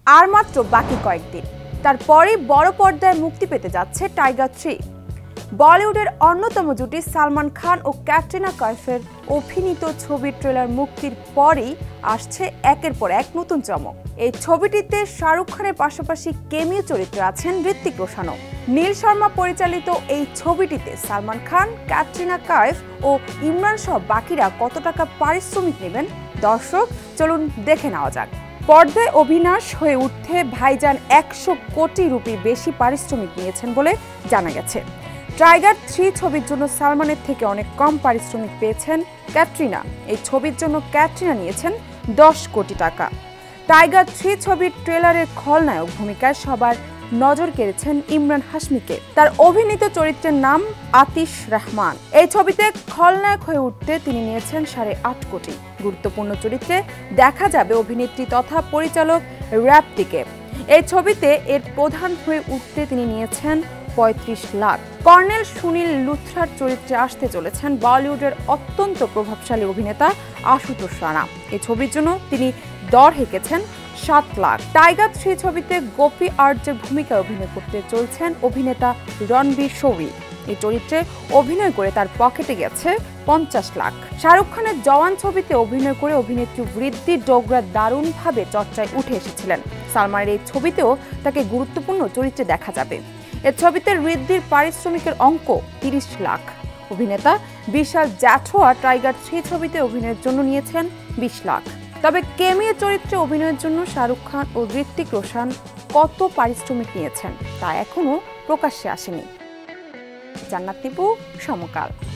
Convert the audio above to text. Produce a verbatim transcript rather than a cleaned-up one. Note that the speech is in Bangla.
আর মাত্র বাকি কয়েকদিন, তারপরেই বড় পর্দায় মুক্তি পেতে যাচ্ছে টাইগার থ্রি। বলিউডের অন্যতম জুটি সালমান খান ও ক্যাটরিনা কাইফের অভিনীত ছবির ট্রেলার মুক্তির পরই আসছে একের পর এক নতুন চমক। এই ছবিটিতে শাহরুখ খানের পাশাপাশি কেমিও চরিত্রে আছেন ঋত্বিক রোশনও। নীল শর্মা পরিচালিত এই ছবিটিতে সালমান খান, ক্যাটরিনা কাইফ ও ইমরান সহ বাকিরা কত টাকা পারিশ্রমিক নেবেন দর্শক চলুন দেখে নেওয়া যাক। পর্দায় অভিনাশ হয়ে উঠতে ভাইজান একশো কোটি রুপি বেশি পারিশ্রমিক নিয়েছেন বলে জানা গেছে। টাইগার থ্রি ছবির জন্য সালমানের থেকে অনেক কম পারিশ্রমিক পেয়েছেন ক্যাটরিনা। এই ছবির জন্য ক্যাটরিনা নিয়েছেন দশ কোটি টাকা। টাইগার থ্রি ছবির ট্রেলারের খলনায়ক ভূমিকায় সবার নজর কেড়েছেন ইমরান হাশমিকে। তার অভিনীত চরিত্রের নাম আতিশ রহমান। এই ছবিতে খলনায়ক হয়ে উঠতে তিনি নিয়েছেন সাড়ে আট কোটি। গুরুত্বপূর্ণ চরিত্রে দেখা যাবে অভিনেত্রী তথা পরিচালক র-তিনকে। এই ছবিতে এর প্রধান হয়ে উঠতে তিনি নিয়েছেন পঁয়ত্রিশ লাখ। কর্নেল সুনীল লুথরার চরিত্রে আসতে চলেছেন বলিউডের অত্যন্ত প্রভাবশালী অভিনেতা আশুতোষ রানা। এই ছবির জন্য তিনি দর হেঁকেছেন সাত লাখ। টাইগার থ্রি ছবিতে গোপী আর্যের ভূমিকায় অভিনয় করতে চলছেন অভিনেতা রণবীর শৌরি। এই চরিত্রে অভিনয় করে তার পকেটে গেছে পঞ্চাশ লাখ। শাহরুখ খানের জওয়ান ছবিতে অভিনয় করে অভিনেত্রী বৃদ্ধি ডোগরা দারুণভাবে চর্চায় উঠে এসেছিলেন। সালমানের এই ছবিতেও তাকে গুরুত্বপূর্ণ চরিত্রে দেখা যাবে। এই ছবিতে ঋদ্ধির পারিশ্রমিকের অঙ্ক তিরিশ লাখ। অভিনেতা বিশাল জাঠোয়া টাইগার থ্রি ছবিতে অভিনয়ের জন্য নিয়েছেন বিশ লাখ। তবে কেমিও চরিত্রে অভিনয়ের জন্য শাহরুখ খান ও ঋত্বিক রোশন কত পারিশ্রমিক নিয়েছেন তা এখনো প্রকাশ্যে আসেনি। জান্নাত নিপু, সমকাল।